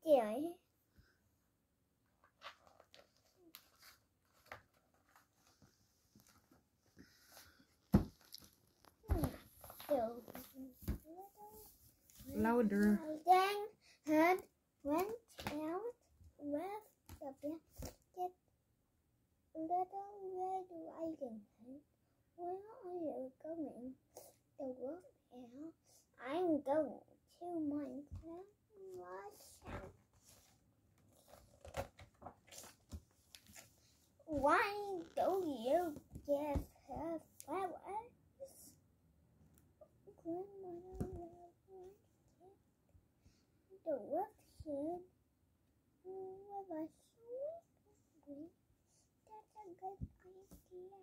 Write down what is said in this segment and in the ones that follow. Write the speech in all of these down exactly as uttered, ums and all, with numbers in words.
Trời. Louder. Then head went out with the basket. Little Red Riding Hood, where are you going? The wolf out. I'm going to my grandma's house. Why don't you give her flowers? Grandmother will like it. The wolf said, with a sweet breeze, that's a good idea.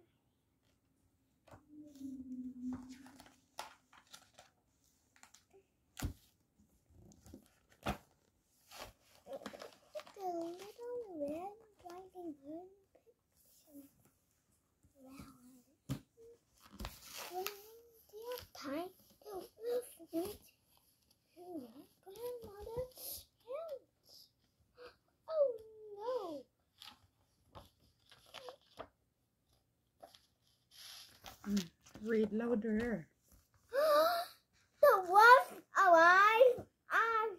The little Red Riding Hood picked some flowers. When dear time, the wolf went to her grandmother's house. Oh no! Mm, read louder. The wolf arrived and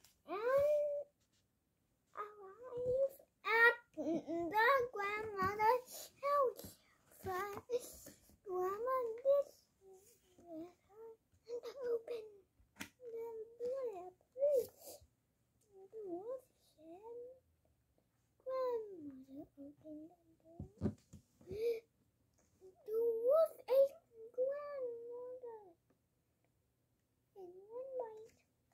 arrived at the grandmother's house. First, Grandma did let her open the door, please. The wolf said, Grandmother opened the door. The wolf ate grandmother in one bite.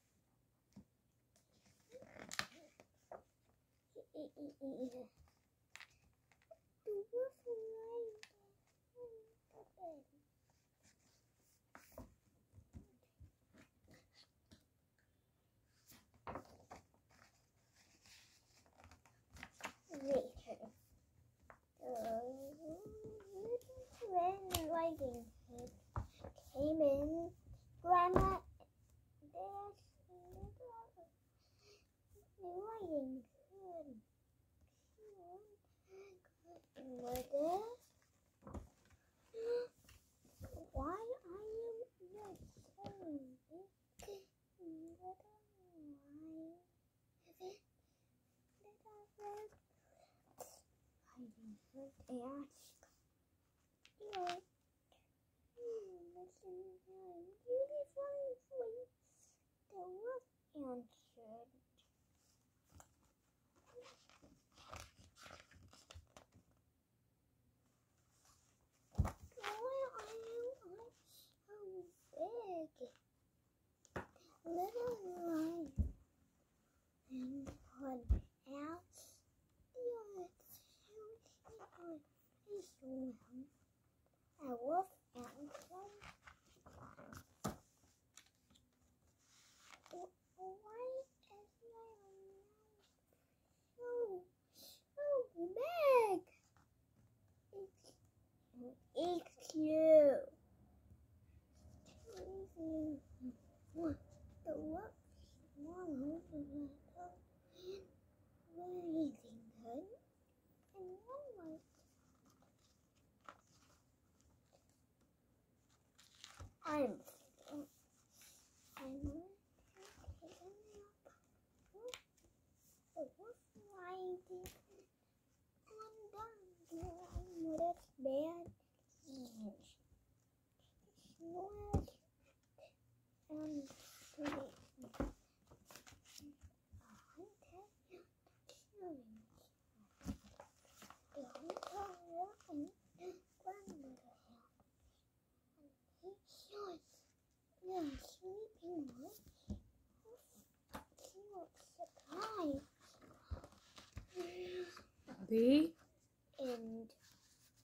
The wolf lay in the bed. Later, the little Red Riding Hood came in. Grandma, there's little Riding Hood. Mother, why are you not saying it? Little Riding Hood. Little Red Riding Hood asked, Your listen very beautiful voice. The wolf answered. Why are you so big? Little Riding Hood asked. You're so secret. A wolf answered. Why is my mouth so, so big? It's, it's you. The wolf swallowed the little Riding Hood and one was I'm I'm the wolf riding on the grandmother's bed and snored and slept. Yeah, sleeping with he was surprised. The